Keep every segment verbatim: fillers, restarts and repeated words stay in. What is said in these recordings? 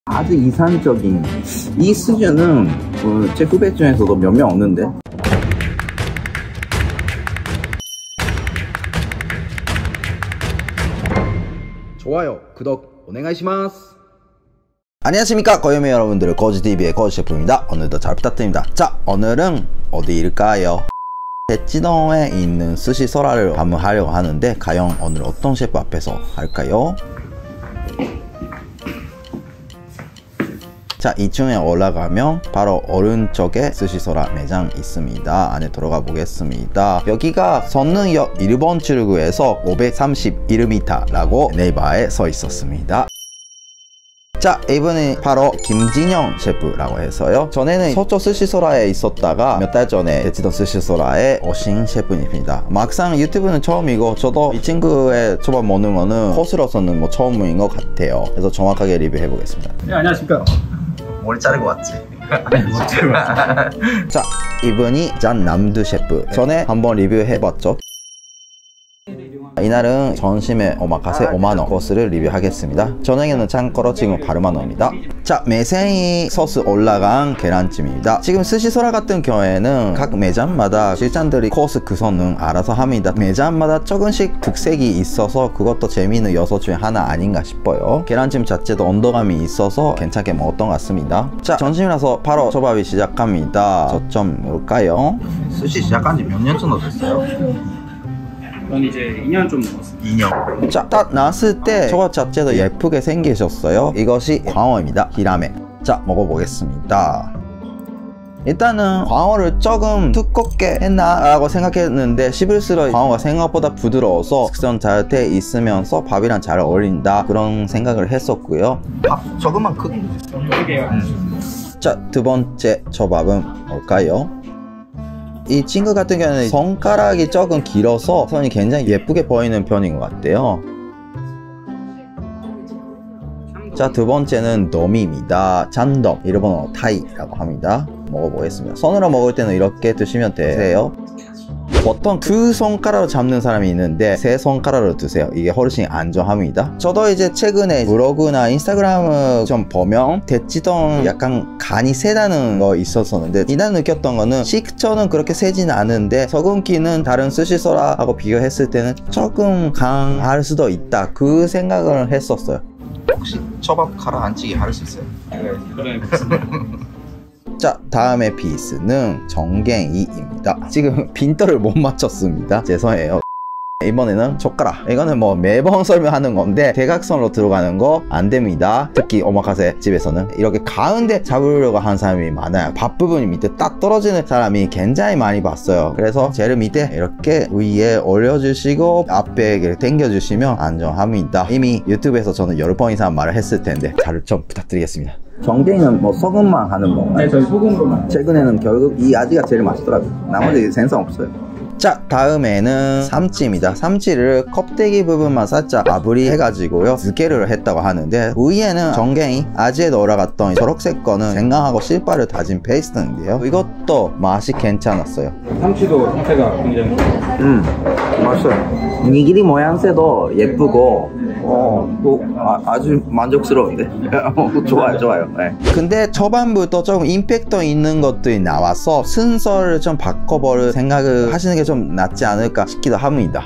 아주 이상적인 이 수준은 어, 제 후배 중에서도 몇 명 없는데. 좋아요, 구독 오네가이시마스. 안녕하십니까, 고요미 여러분들, 거지티비의 거지셰프입니다. 오늘도 잘 부탁드립니다. 자, 오늘은 어디일까요? 대치동에 있는 스시소라를 방문하려고 하는데 과연 오늘 어떤 셰프 앞에서 할까요? 자, 이 층에 올라가면 바로 오른쪽에 스시소라 매장 있습니다. 안에 들어가 보겠습니다. 여기가 선릉역 일 번 출구에서 오백삼십일 미터라고 네이버에 써 있었습니다. 자, 이분이 바로 김진영 셰프라고 해서요, 전에는 서초 스시소라에 있었다가 몇 달 전에 대치동 스시소라에 오신 셰프입니다. 막상 유튜브는 처음이고 저도 이 친구의 초밥 먹는 거는 코스로서는 뭐 처음인 것 같아요. 그래서 정확하게 리뷰해 보겠습니다. 네, 안녕하십니까. 머리 자르고 왔지? 네, 못 자르고 왔지. 자, 이분이 잔남두 셰프. 전에 한번 리뷰해봤죠? 이날은 점심에 오마카세 오만 원 코스를 리뷰하겠습니다. 저녁에는 참고로 지금 팔만 원입니다. 자, 매생이 소스 올라간 계란찜입니다. 지금 스시소라 같은 경우에는 각 매장마다 실장들이 코스 구성은 알아서 합니다. 매장마다 조금씩 특색이 있어서 그것도 재미있는 요소 중에 하나 아닌가 싶어요. 계란찜 자체도 온도감이 있어서 괜찮게 먹었던 것 같습니다. 자, 점심이라서 바로 초밥이 시작합니다. 저점 뭘까요? 스시 시작한 지 몇 년 정도 됐어요? 전 이제 이 년 좀 넘었어요. 이 년. 자, 딱 나왔을 때 초밥 자체도 예쁘게 생기셨어요. 이것이 광어입니다. 히라메. 자, 먹어보겠습니다. 일단은 광어를 조금 두껍게 했나 라고 생각했는데 씹을수록 광어가 생각보다 부드러워서 숙성 잘 돼 있으면서 밥이랑 잘 어울린다, 그런 생각을 했었고요. 밥 조금만 크게. 크게요. 음. 자, 두 번째 초밥은 뭘까요? 이 친구 같은 경우는 손가락이 조금 길어서 선이 굉장히 예쁘게 보이는 편인 것 같아요. 자, 두 번째는 도미입니다. 잔돔, 일본어 타이라고 합니다. 먹어보겠습니다. 손으로 먹을 때는 이렇게 드시면 되세요. 보통 두 손가락으로 잡는 사람이 있는데 세 손가락으로 드세요. 이게 훨씬 안전합니다. 저도 이제 최근에 블로그나 인스타그램을 좀 보면 대치동 약간 간이 세다는 거 있었었는데, 이날 느꼈던 거는 식초는 그렇게 세진 않은데 소금기는 다른 스시소라하고 비교했을 때는 조금 강할 수도 있다, 그 생각을 했었어요. 혹시 초밥 가라앉히기 할 수 있어요? 네, 그래 맞습니다. 자, 다음의 피스는 정갱이입니다. 지금 빈도를 못 맞췄습니다. 죄송해요. 이번에는 젓가락. 이거는 뭐 매번 설명하는 건데 대각선으로 들어가는 거 안 됩니다. 특히 오마카세 집에서는 이렇게 가운데 잡으려고 하는 사람이 많아요. 밥 부분이 밑에 딱 떨어지는 사람이 굉장히 많이 봤어요. 그래서 제일 밑에 이렇게 위에 올려주시고 앞에 이렇게 당겨주시면 안전합니다. 이미 유튜브에서 저는 열 번 이상 말을 했을 텐데 잘 좀 부탁드리겠습니다. 정갱이는 뭐 소금만 하는 건가요? 네, 저희 소금으로만. 최근에는 결국 이 아지가 제일 맛있더라고요. 나머지 생선 없어요. 자, 다음에는 삼치입니다. 삼치를 껍데기 부분만 살짝 마무리 해가지고요,漬け를 했다고 하는데 위에는 정갱이, 아지에 올라갔던 초록색 거는 생강하고 실바를 다진 페이스트인데요, 이것도 맛이 괜찮았어요. 삼치도 형태가 굉장히 음, 맛있어요. 니기리 모양새도 예쁘고 어, 뭐 아, 아주 만족스러운데. 좋아요, 좋아요. 네. 근데 초반부터 조금 임팩트 있는 것들이 나와서 순서를 좀 바꿔볼 생각을 하시는 게 좀 낫지 않을까 싶기도 합니다.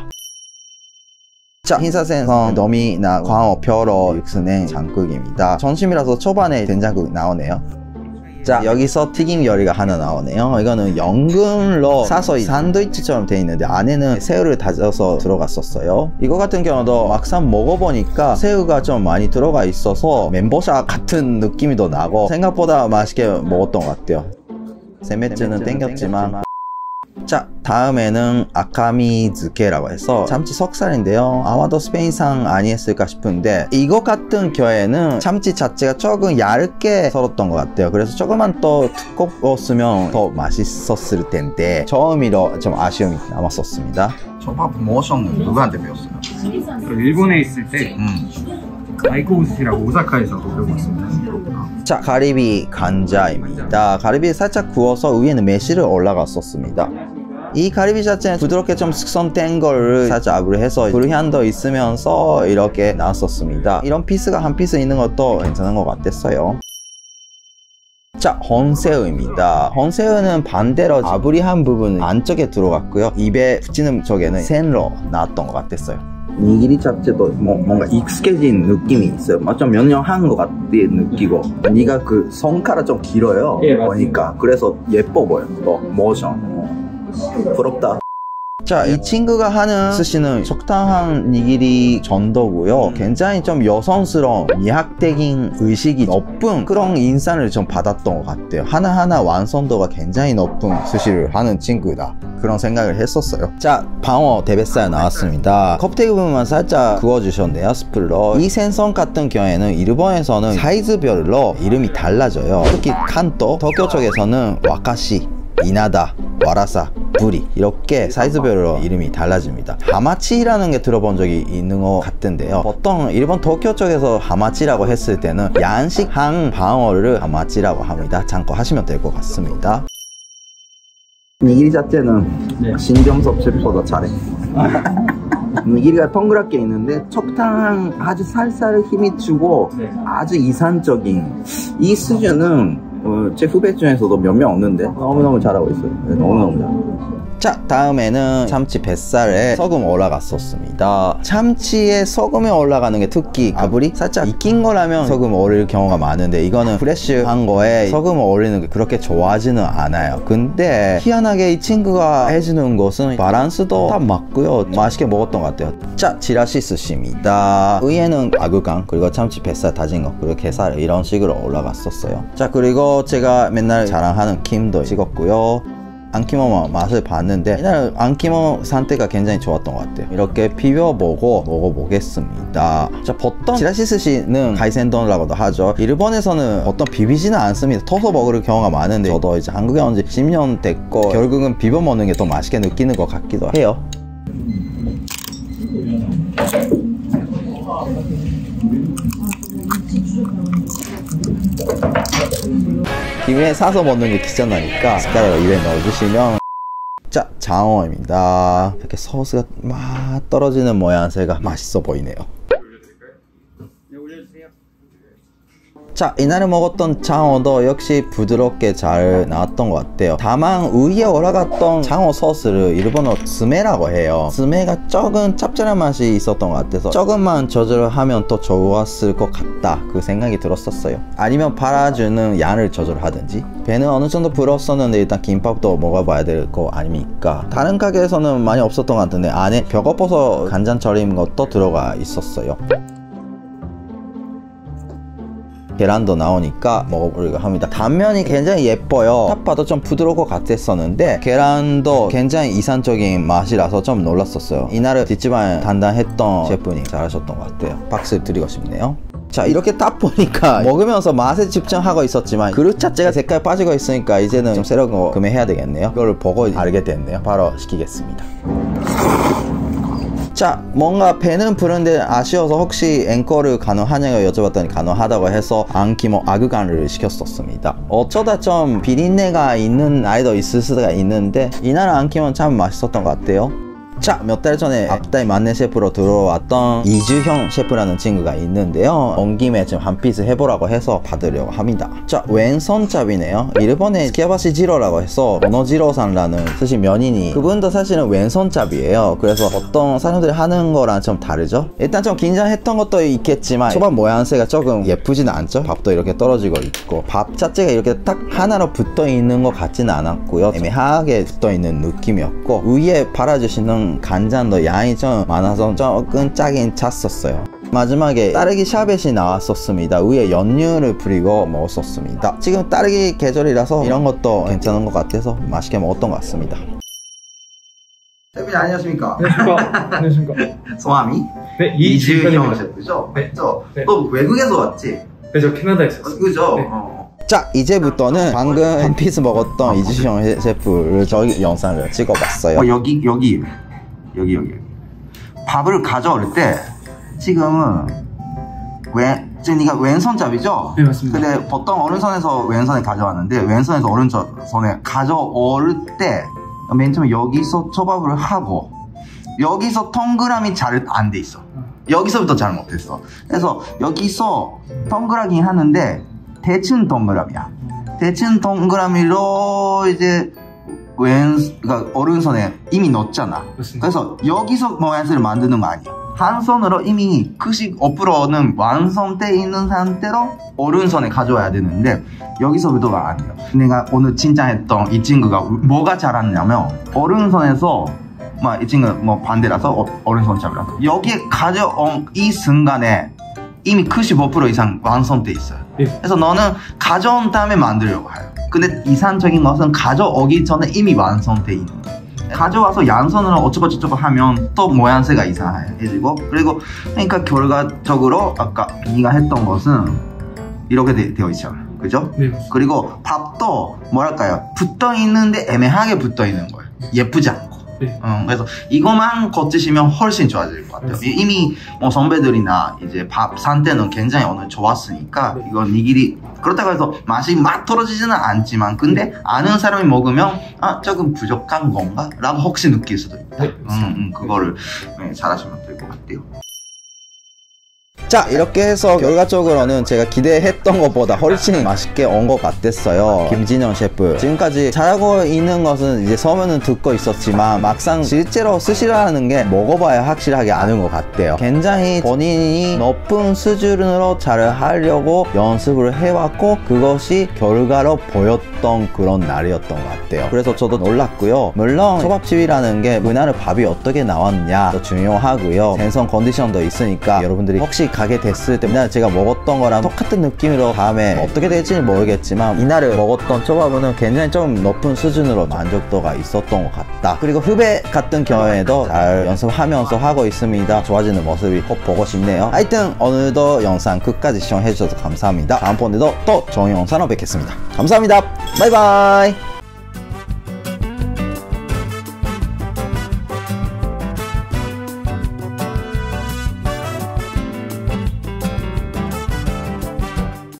자, 흰사생선, 너미나 광어, 벼러, 육수냉, 장국입니다. 점심이라서 초반에 된장국 나오네요. 자, 여기서 튀김 요리가 하나 나오네요. 이거는 연근으로 싸서 샌드위치처럼 돼 있는데 안에는 새우를 다져서 들어갔었어요. 이거 같은 경우도 막상 먹어보니까 새우가 좀 많이 들어가 있어서 멘보샤 같은 느낌이 더 나고 생각보다 맛있게 먹었던 것 같아요. 세메츠는 땡겼지만. 자, 다음에는 아카미 즈케라고 해서 참치 석살인데요, 아마도 스페인상 아니었을까 싶은데 이거 같은 경우에는 참치 자체가 조금 얇게 썰었던 것 같아요. 그래서 조금만 더 두꺼웠으면 더 맛있었을 텐데 처음이라 좀 아쉬움이 남았었습니다. 초밥 모션은 누구한테 배웠어요? 일본에 있을 때 음. 아이코우스시라고 오사카에서 배워봤습니다. 자, 가리비 간자입니다. 가리비 살짝 구워서 위에는 매실을 올라갔었습니다. 이 가리비 자체는 부드럽게 좀 숙성된 거를 살짝 압을 해서 불향도 있으면서 이렇게 나왔었습니다. 이런 피스가 한 피스 있는 것도 괜찮은 것 같았어요. 자, 헌새우입니다. 헌새우는 반대로 아브리한 부분은 안쪽에 들어갔고요. 입에 붙이는 쪽에는 센로 나왔던 것 같았어요. 니기리 자체도 뭐, 뭔가 익숙해진 느낌이 있어요. 좀 명령한 것 같은 느끼고, 니가 그 손가락 좀 길어요. 예, 보니까. 그래서 예뻐 보여. 또 모션. 부럽다. 자, 이 친구가 하는 스시는 적당한 니기리 정도고요. 굉장히 좀 여성스러운 미학적인 의식이 높은 그런 인상을 좀 받았던 것 같아요. 하나하나 완성도가 굉장히 높은 스시를 하는 친구다, 그런 생각을 했었어요. 자, 방어 대뱃살 나왔습니다. 껍데기 부분만 살짝 구워주셨네요, 스프로. 이 생선 같은 경우에는 일본에서는 사이즈별로 이름이 달라져요. 특히 칸토, 도쿄 쪽에서는 와카시, 이나다, 와라사, 부리, 이렇게 사이즈별로 이름이 달라집니다. 하마치라는 게 들어본 적이 있는 것 같은데요. 보통 일본 도쿄 쪽에서 하마치라고 했을 때는 양식한 방어를 하마치라고 합니다. 참고하시면 될 것 같습니다. 니기리 자체는 네. 신점섭 셰프보다 잘해. 니기리가 동그랗게 있는데 적당한 아주 살살 힘이 주고 네. 아주 이상적인 이 수준은 어, 제 후배 중에서도 몇 명 없는데 너무너무 잘하고 있어요. 네, 너무너무 잘. 자, 다음에는 참치 뱃살에 소금 올라갔었습니다. 참치에 소금이 올라가는 게 특히 아브리? 살짝 익힌 거라면 소금 올릴 경우가 많은데 이거는 프레쉬한 거에 소금을 올리는 게 그렇게 좋아하지는 않아요. 근데 희한하게 이 친구가 해주는 것은 밸런스도 딱 맞고요. 맛있게 먹었던 것 같아요. 자, 지라시 스시입니다. 위에는 아구강, 그리고 참치 뱃살 다진 거, 그리고 게살 이런 식으로 올라갔었어요. 자, 그리고 제가 맨날 자랑하는 킴도 찍었고요. 안키모 맛을 봤는데 이날 안키모 상태가 굉장히 좋았던 것 같아요. 이렇게 비벼보고 먹어보겠습니다. 자, 보통 지라시 스시는 가이센돈이라고도 하죠. 일본에서는 보통 비비지는 않습니다. 터서 먹을 경우가 많은데 저도 이제 한국에 온 지 십 년 됐고 결국은 비벼 먹는 게 더 맛있게 느끼는 것 같기도 해요. 김에 사서 먹는 게 귀찮으니까 숟가락을 입에 넣어주시면. 자, 장어입니다. 이렇게 소스가 막 떨어지는 모양새가 맛있어 보이네요. 자, 이날에 먹었던 장어도 역시 부드럽게 잘 나왔던 것 같아요. 다만 위에 올라갔던 장어 소스를 일본어 스메라고 해요. 스메가 조금 짭짤한 맛이 있었던 것 같아서 조금만 조절하면 더 좋았을 것 같다, 그 생각이 들었었어요. 아니면 팔아주는 양을 조절하든지. 배는 어느 정도 불었었는데 일단 김밥도 먹어봐야 될 거 아닙니까? 다른 가게에서는 많이 없었던 것 같은데 안에 표고버섯 간장 절인 것도 들어가 있었어요. 계란도 나오니까 먹어보려고 합니다. 단면이 굉장히 예뻐요. 딱 봐도 좀 부드러울 것 같았었는데 계란도 굉장히 이상적인 맛이라서 좀 놀랐었어요. 이날은 뒷집안 단단했던 셰프님 잘하셨던 것 같아요. 박수 드리고 싶네요. 자, 이렇게 딱 보니까 먹으면서 맛에 집중하고 있었지만 그릇 자체가 색깔 빠지고 있으니까 이제는 좀 새로운 거 구매해야 되겠네요. 이걸 보고 알게 됐네요. 바로 시키겠습니다. 자, 뭔가 배는 부른데 아쉬워서 혹시 앵커를 가능하냐고 여쭤봤더니 가능하다고 해서 안키모 아구간을 시켰었습니다. 어쩌다 좀 비린내가 있는 아이도 있을 수가 있는데 이날 안키모는 참 맛있었던 것 같아요. 자, 몇 달 전에 앞다이 만내 셰프로 들어왔던 이주형 셰프라는 친구가 있는데요. 온 김에 지금 한 피스 해보라고 해서 받으려고 합니다. 자, 왼손잡이네요. 일본의 스키야바시 지로라고 해서 오노지로상라는 스시 면인이, 그분도 사실은 왼손잡이에요. 그래서 보통 사람들이 하는 거랑 좀 다르죠. 일단 좀 긴장했던 것도 있겠지만 초반 모양새가 조금 예쁘지는 않죠. 밥도 이렇게 떨어지고 있고 밥 자체가 이렇게 딱 하나로 붙어 있는 것 같지는 않았고요. 애매하게 붙어 있는 느낌이었고 위에 발라주시는 간장도 양이 좀 많아서 조금 짜긴 찼었어요. 마지막에 따르기 샤벳이 나왔었습니다. 위에 연유를 뿌리고 먹었었습니다. 지금 따르기 계절이라서 이런 것도 괜찮은 것 같아서 맛있게 먹었던 것 같습니다. 셰프님 안녕하십니까? 안녕하십니까? 안녕하십니까? 성함이? 네, 이주형 셰프죠? 네. 네. 너 외국에서 왔지? 네, 저 캐나다에서 왔어요. 그죠? 네. 어. 자, 이제부터는 방금 한 피스 먹었던 이주형 셰프를 저희 영상을 찍어봤어요. 어, 여기 여기 여기 여기 밥을 가져올 때 지금은 왼 지금 네가 왼손잡이죠? 네, 맞습니다. 근데 보통 오른손에서 왼손에 가져왔는데 왼손에서 오른손에 가져올 때 맨 처음에 여기서 초밥을 하고 여기서 동그라미 잘 안 돼 있어. 여기서부터 잘 못했어. 그래서 여기서 동그라미 하는데 대충 동그라미야. 대충 동그라미로 이제 왼, 그러니까 오른손에 이미 넣었잖아. 맞습니다. 그래서 여기서 모양새를 만드는 거 아니야. 한 손으로 이미 크식 옆으로는 완성돼 있는 상태로 오른손에 가져와야 되는데 여기서부터가 아니에요. 내가 오늘 칭찬했던 이 친구가 뭐가 잘하냐면 오른손에서 막 이 친구 뭐 반대라서 어, 오른손 잡으라고 여기에 가져온 이 순간에 이미 구십오 퍼센트 이상 완성돼 있어요. 네. 그래서 너는 가져온 다음에 만들려고 해요. 근데 이상적인 것은 가져오기 전에 이미 완성돼 있는 거예요. 가져와서 양손으로 어쩌고저쩌고 하면 또 모양새가 이상해지고 그리고 그러니까 결과적으로 아까 네가 했던 것은 이렇게 되, 되어 있잖아. 그죠? 네. 그리고 밥도 뭐랄까요? 붙어 있는데 애매하게 붙어 있는 거예요. 예쁘지 않고. 네. 음, 그래서 이것만 거치시면 훨씬 좋아질 것 같아요. 네. 이미 뭐 선배들이나 이제 밥 상태는 굉장히 오늘 좋았으니까 네. 이건 니기리 그렇다고 해서 맛이 막 떨어지지는 않지만 근데 아는 사람이 먹으면 아 조금 부족한 건가? 라고 혹시 느낄 수도 있다. 네. 음, 음, 그거를 네, 잘하시면 될 것 같아요. 자 이렇게 해서 결과적으로는 제가 기대했던 것보다 훨씬 맛있게 온 것 같았어요. 김진영 셰프 지금까지 잘하고 있는 것은 이제 소문은 듣고 있었지만 막상 실제로 쓰시라는 게 먹어봐야 확실하게 아는 것 같아요. 굉장히 본인이 높은 수준으로 잘 하려고 연습을 해왔고 그것이 결과로 보였던 그런 날이었던 것 같아요. 그래서 저도 놀랐고요. 물론 초밥집이라는 게 그날 밥이 어떻게 나왔느냐 중요하고요. 생선 컨디션도 있으니까 여러분들이 혹시 가게 됐을 때 이날 제가 먹었던 거랑 똑같은 느낌으로 다음에 어떻게 될지는 모르겠지만 이날을 먹었던 초밥은 굉장히 좀 높은 수준으로 만족도가 있었던 것 같다. 그리고 후배 같은 경우에도 잘 연습하면서 하고 있습니다. 좋아지는 모습이 꼭 보고 싶네요. 하여튼 오늘도 영상 끝까지 시청해주셔서 감사합니다. 다음번에도 또 좋은 영상으로 뵙겠습니다. 감사합니다. 바이바이.